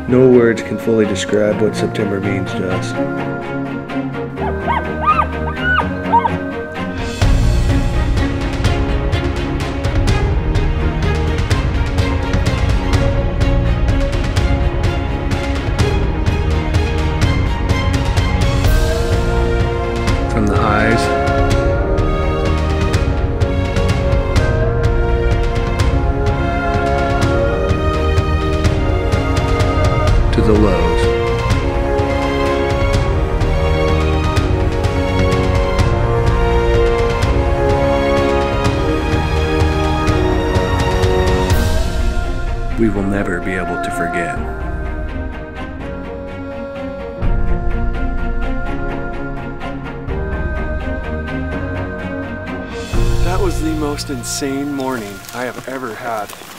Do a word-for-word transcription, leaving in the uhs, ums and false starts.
No words can fully describe what September means to us. From the highs to the lows. We will never be able to forget. That was the most insane morning I have ever had.